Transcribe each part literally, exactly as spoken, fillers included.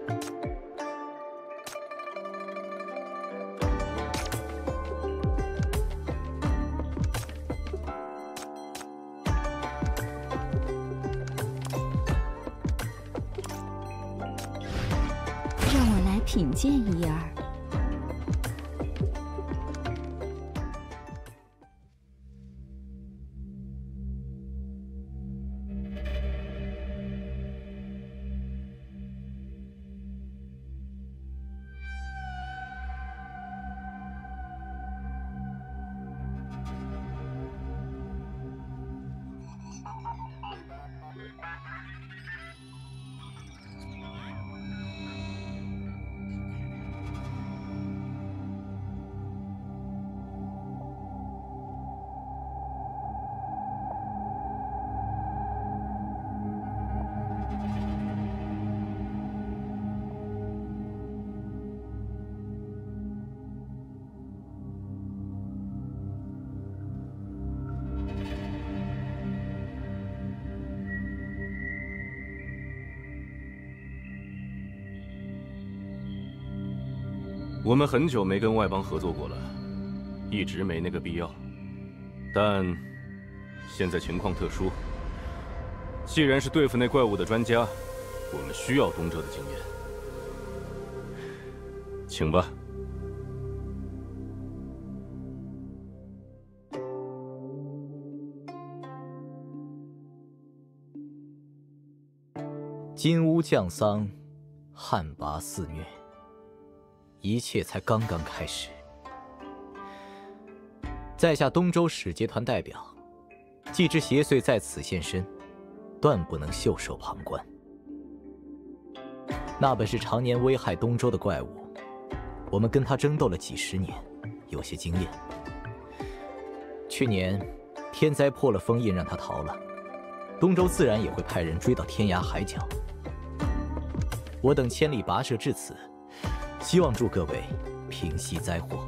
让我来品鉴一二。 我们很久没跟外邦合作过了，一直没那个必要。但现在情况特殊，既然是对付那怪物的专家，我们需要东周的经验。请吧。 金乌降丧，旱魃肆虐。 一切才刚刚开始。在下东周使节团代表，既知邪祟在此现身，断不能袖手旁观。那本是常年危害东周的怪物，我们跟他争斗了几十年，有些经验。去年天灾破了封印，让他逃了，东周自然也会派人追到天涯海角。我等千里跋涉至此。 希望助各位平息灾祸。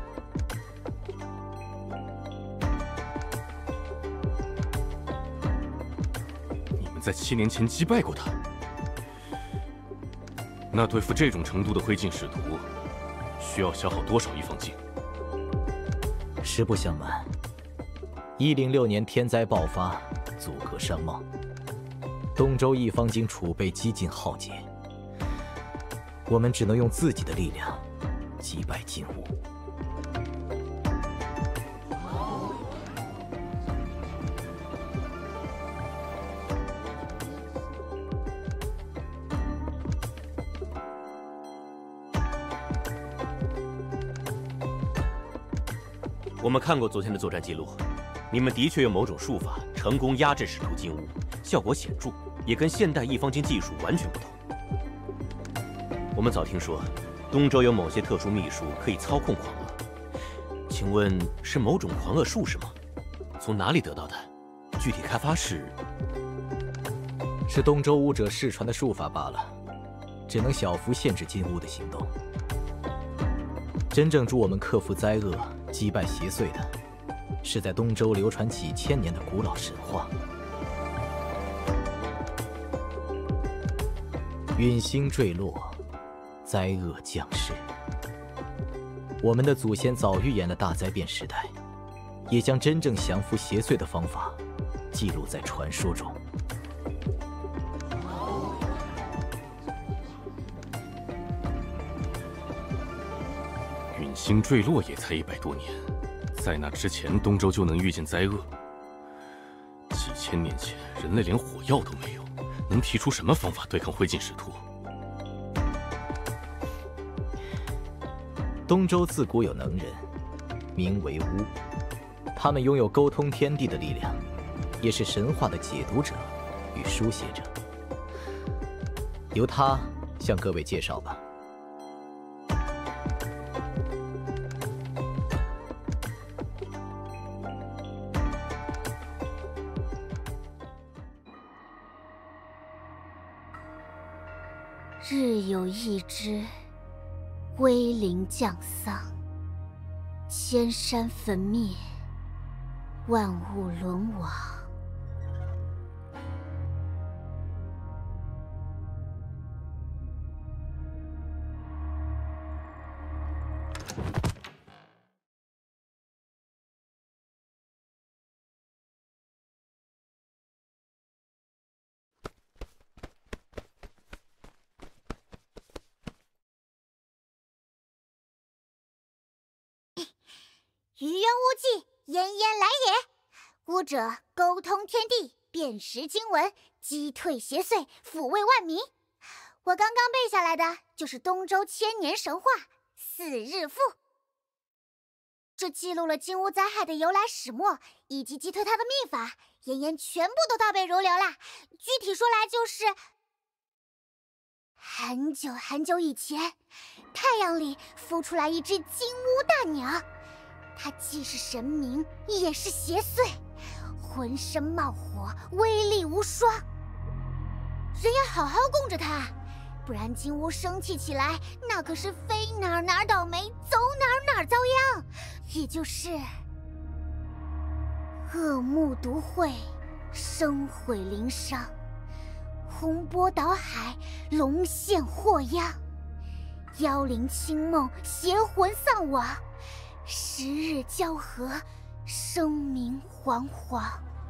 你们在七年前击败过他，那对付这种程度的灰烬使徒，需要消耗多少一方晶？ 实不相瞒，一零六年天灾爆发，阻隔商贸，东周一方晶储备几近耗竭。 我们只能用自己的力量击败金乌。 我们看过昨天的作战记录，你们的确用某种术法成功压制使徒金乌，效果显著，也跟现代一方晶技术完全不同。 我们早听说，东周有某些特殊秘术可以操控狂恶，请问是某种狂恶术是吗？从哪里得到的？具体开发是？ 是东周武者世传的术法罢了，只能小幅限制金乌的行动。真正助我们克服灾厄、击败邪祟的，是在东周流传几千年的古老神话。陨星坠落。 灾厄降世，我们的祖先早预言了大灾变时代，也将真正降服邪祟的方法记录在传说中。 陨星坠落也才一百多年，在那之前，东周就能预见灾厄。几千年前，人类连火药都没有，能提出什么方法对抗灰烬使徒？ 东周自古有能人，名为巫，他们拥有沟通天地的力量，也是神话的解读者与书写者。由他向各位介绍吧。 日有一之。 威灵降丧，千山焚灭，万物沦亡。 于渊无际，炎炎来也。巫者沟通天地，辨识经文，击退邪祟，抚慰万民。我刚刚背下来的就是东周千年神话《四日赋》，这记录了金乌灾害的由来始末，以及击退它的秘法，妍妍全部都倒背如流啦。具体说来就是，很久很久以前，太阳里孵出来一只金乌大鸟，它既是神明，也是邪祟，浑身冒火，威力无双。人要好好供着它，不然金乌生气起来，那可是飞哪儿哪儿倒霉，走哪儿哪儿遭殃，也就是恶木毒秽，生毁灵伤，洪波倒海，龙现祸殃，妖灵清梦，邪魂丧亡，时日交合，声名惶惶。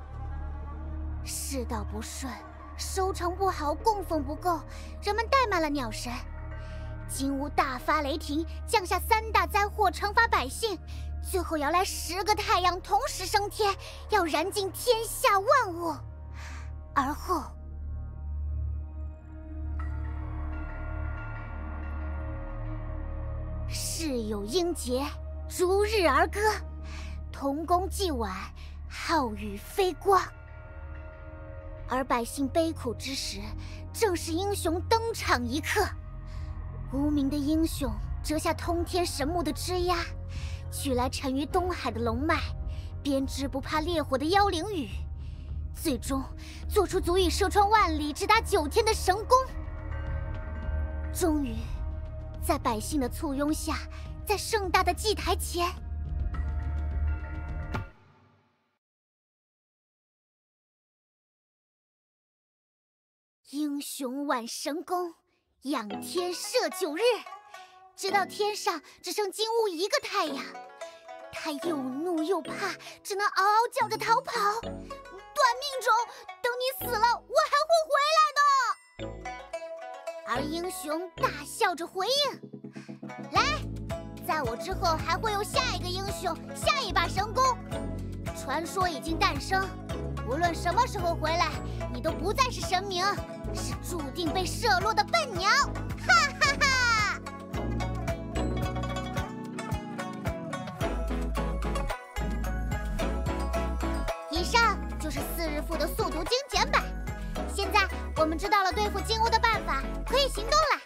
世道不顺，收成不好，供奉不够，人们怠慢了鸟神。金乌大发雷霆，降下三大灾祸，惩罚百姓。最后摇来十个太阳同时升天，要燃尽天下万物。而后，世有英杰，如日而歌；同工既晚，浩宇飞光。而百姓悲苦之时，正是英雄登场一刻。无名的英雄折下通天神木的枝桠，取来沉于东海的龙脉，编织不怕烈火的妖灵羽，最终做出足以射穿万里、直达九天的神功。终于，在百姓的簇拥下，在盛大的祭台前，英雄挽神功，仰天射九日，直到天上只剩金乌一个太阳。他又怒又怕，只能嗷嗷叫着逃跑。短命种，等你死了，我还会回来的。而英雄大笑着回应：来，在我之后还会有下一个英雄，下一把神功。传说已经诞生，无论什么时候回来，你都不再是神明，是注定被射落的笨鸟！哈哈哈！以上就是《四日赋》的速读精简版。现在我们知道了对付金乌的办法，可以行动啦！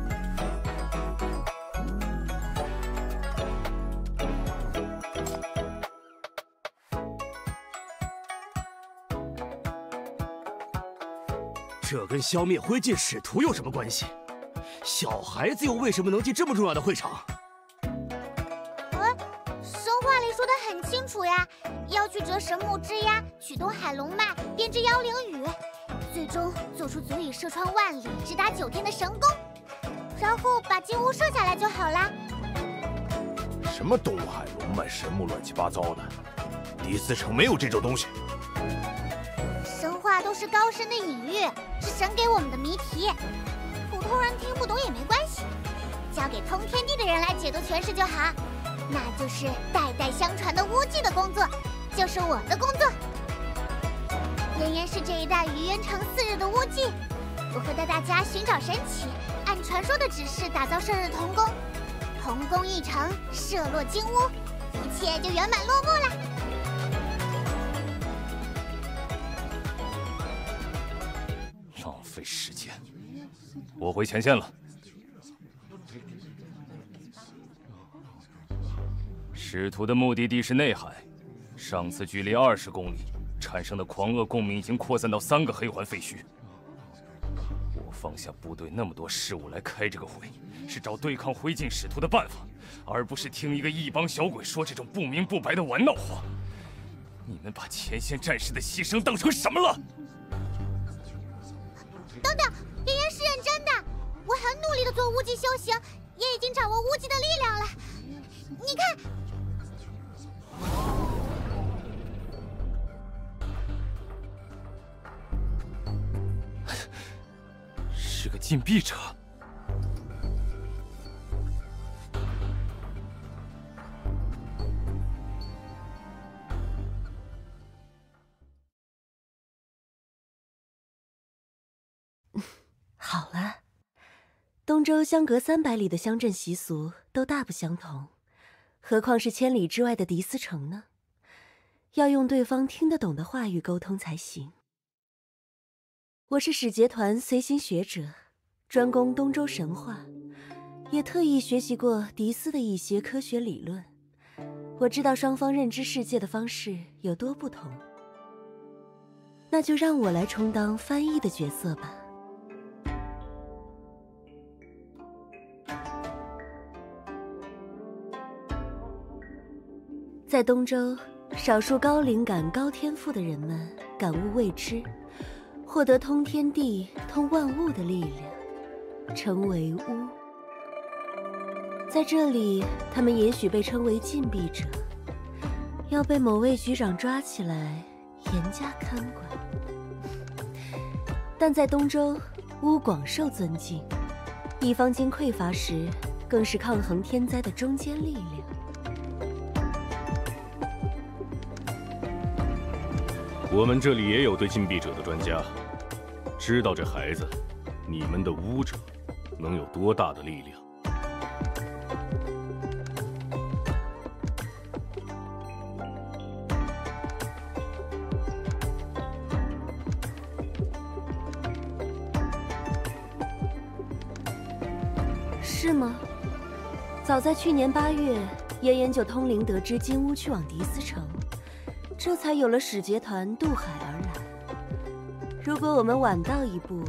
这跟消灭灰烬使徒有什么关系？小孩子又为什么能进这么重要的会场？ 哎，神话里说的很清楚呀，要去折神木枝桠，取东海龙脉，编织妖灵羽，最终做出足以射穿万里、直达九天的神功，然后把金乌射下来就好啦。 什么东海龙脉、神木，乱七八糟的，第四城没有这种东西。 神话都是高深的隐喻，是神给我们的谜题，普通人听不懂也没关系，交给通天地的人来解读诠释就好。那就是代代相传的巫祭的工作，就是我的工作。妍妍是这一代于渊城四日的巫祭，我会带大家寻找神奇，按传说的指示打造射日童宫，童宫一成，射落金乌，一切就圆满落幕了。 浪费时间，我回前线了。使徒的目的地是内海，上次距离二十公里，产生的狂恶共鸣已经扩散到三个黑环废墟。我放下部队那么多事务来开这个会，是找对抗灰烬使徒的办法，而不是听一个一帮小鬼说这种不明不白的玩闹话。你们把前线战士的牺牲当成什么了？ 等等，妍妍是认真的，我很努力的做巫祭修行，也已经掌握巫祭的力量了。你看， 是个禁闭者。 东周相隔三百里的乡镇习俗都大不相同，何况是千里之外的狄斯城呢？要用对方听得懂的话语沟通才行。我是使节团随行学者，专攻东周神话，也特意学习过狄斯的一些科学理论。我知道双方认知世界的方式有多不同，那就让我来充当翻译的角色吧。在东周，少数高灵感、高天赋的人们感悟未知，获得通天地、通万物的力量，成为巫。在这里，他们也许被称为禁闭者，要被某位局长抓起来，严加看管。但在东周，巫广受尊敬，一方经匮乏时，更是抗衡天灾的中坚力量。 我们这里也有对禁闭者的专家，知道这孩子，你们的巫者能有多大的力量？ 是吗？早在去年八月，燕燕就通灵得知金乌去往狄斯城，这才有了使节团渡海而来。如果我们晚到一步，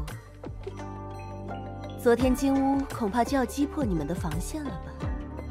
昨天金乌恐怕就要击破你们的防线了吧？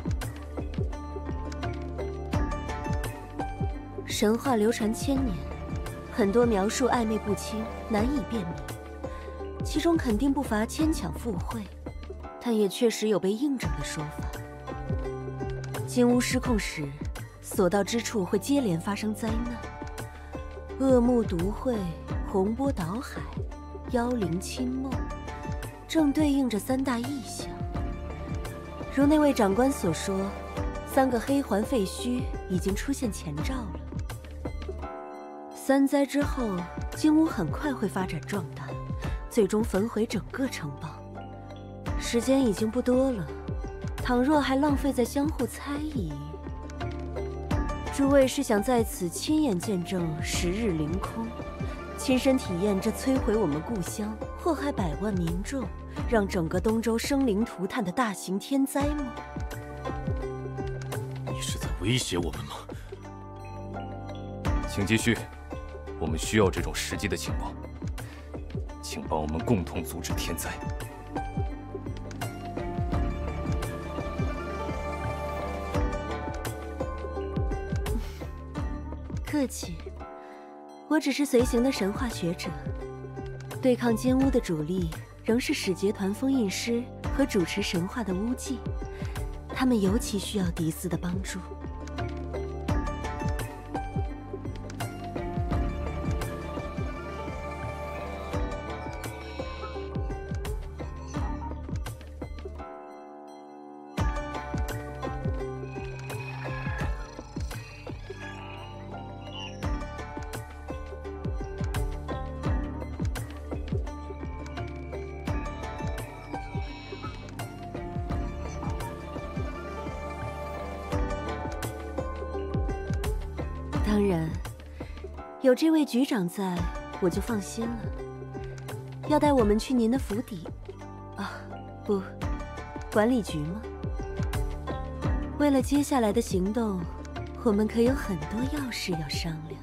神话流传千年，很多描述暧昧不清，难以辨明，其中肯定不乏牵强附会，但也确实有被印证的说法。金乌失控时，所到之处会接连发生灾难，恶木毒秽，洪波倒海，妖灵侵梦，正对应着三大异象。如那位长官所说，三个黑环废墟已经出现前兆了。三灾之后，金乌很快会发展壮大，最终焚毁整个城邦。时间已经不多了，倘若还浪费在相互猜疑，诸位是想在此亲眼见证十日凌空，亲身体验这摧毁我们故乡、祸害百万民众、让整个东周生灵涂炭的大型天灾吗？ 你是在威胁我们吗？ 请继续，我们需要这种实际的情报，请帮我们共同阻止天灾。 客气，我只是随行的神话学者，对抗金乌的主力仍是使节团封印师和主持神话的巫祭，他们尤其需要狄斯的帮助。当然，有这位局长在，我就放心了。要带我们去您的府邸，啊，不，管理局吗？为了接下来的行动，我们可有很多要事要商量。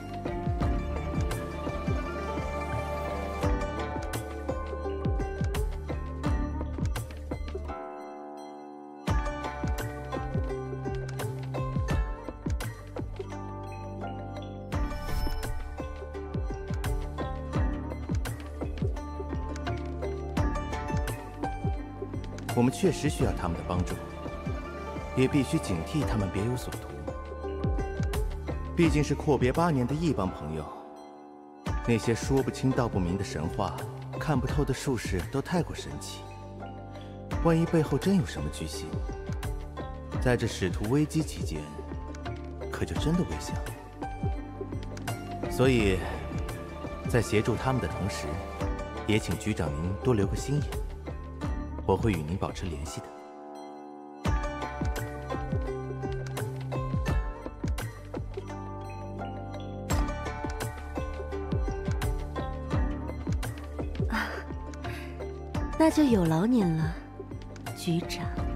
我们确实需要他们的帮助，也必须警惕他们别有所图。毕竟是阔别八年的一帮朋友，那些说不清道不明的神话，看不透的术士都太过神奇。万一背后真有什么居心，在这使徒危机期间，可就真的危险了。所以，在协助他们的同时，也请局长您多留个心眼。 我会与您保持联系的。 那就有劳您了，局长。